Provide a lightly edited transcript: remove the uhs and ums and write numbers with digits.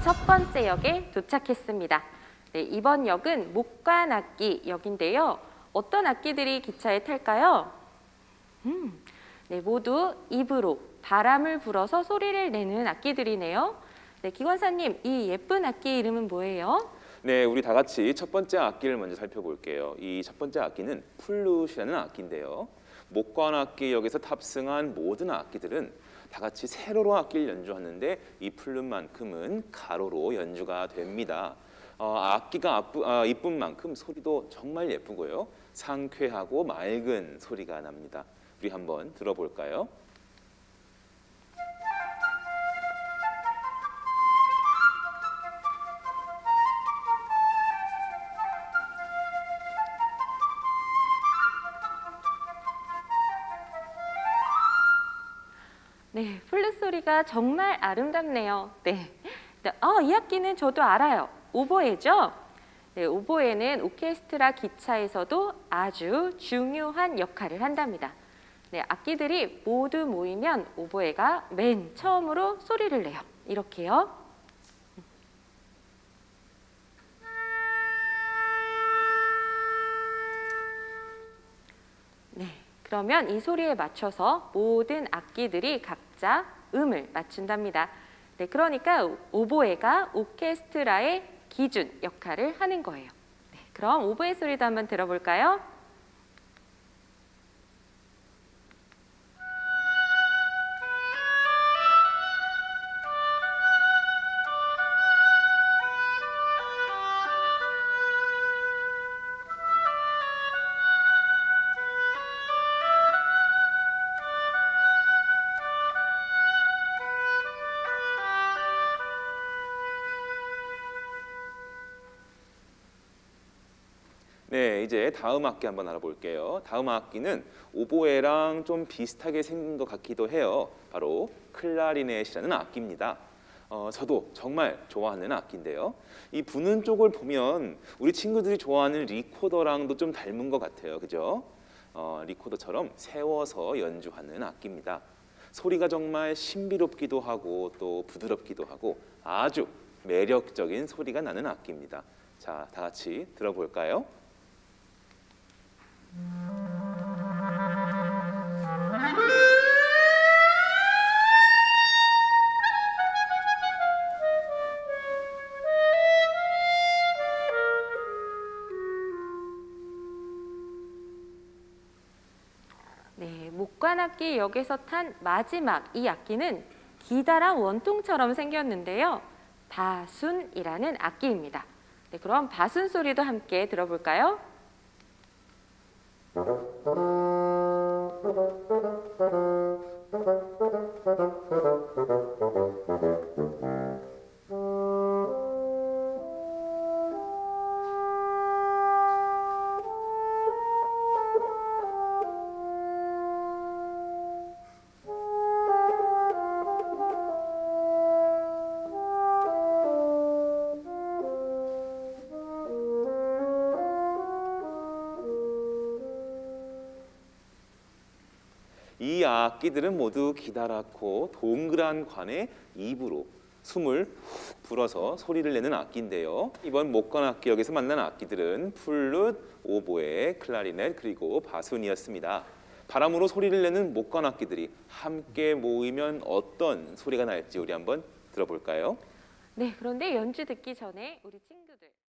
첫 번째 역에 도착했습니다. 네, 이번 역은 목관악기 역인데요. 어떤 악기들이 기차에 탈까요? 네, 모두 입으로 바람을 불어서 소리를 내는 악기들이네요. 네, 기관사님, 이 예쁜 악기 이름은 뭐예요? 네, 우리 다 같이 첫 번째 악기를 먼저 살펴볼게요. 이 첫 번째 악기는 플룻이라는 악기인데요. 목관악기 역에서 탑승한 모든 악기들은 다 같이 세로로 악기를 연주하는데 이 플룻만큼은 가로로 연주가 됩니다. 악기가 이쁜 만큼 소리도 정말 예쁘고요. 상쾌하고 맑은 소리가 납니다. 우리 한번 들어볼까요? 네, 플룻 소리가 정말 아름답네요. 네, 이 악기는 저도 알아요. 오보에죠? 네, 오보에는 오케스트라 기차에서도 아주 중요한 역할을 한답니다. 네, 악기들이 모두 모이면 오보에가 맨 처음으로 소리를 내요. 이렇게요. 네, 그러면 이 소리에 맞춰서 모든 악기들이 각자 음을 맞춘답니다. 네, 그러니까 오보에가 오케스트라의 기준 역할을 하는 거예요. 네, 그럼 오보에 소리도 한번 들어볼까요? 네, 이제 다음 악기 한번 알아볼게요. 다음 악기는 오보에랑 좀 비슷하게 생긴 것 같기도 해요. 바로 클라리넷이라는 악기입니다. 저도 정말 좋아하는 악기인데요. 이 부는 쪽을 보면 우리 친구들이 좋아하는 리코더랑도 좀 닮은 것 같아요. 그죠? 리코더처럼 세워서 연주하는 악기입니다. 소리가 정말 신비롭기도 하고 또 부드럽기도 하고 아주 매력적인 소리가 나는 악기입니다. 자, 다 같이 들어볼까요? 네, 목관악기 역에서 탄 마지막 이 악기는 기다란 원통처럼 생겼는데요. 바순이라는 악기입니다. 네, 그럼 바순 소리도 함께 들어볼까요? 이 악기들은 모두 기다랗고 동그란 관에 입으로 숨을 훅 불어서 소리를 내는 악기인데요. 이번 목관악기 역에서 만난 악기들은 플룻, 오보에, 클라리넷, 그리고 바순이었습니다. 바람으로 소리를 내는 목관악기들이 함께 모이면 어떤 소리가 날지 우리 한번 들어볼까요? 네, 그런데 연주 듣기 전에 우리 친구들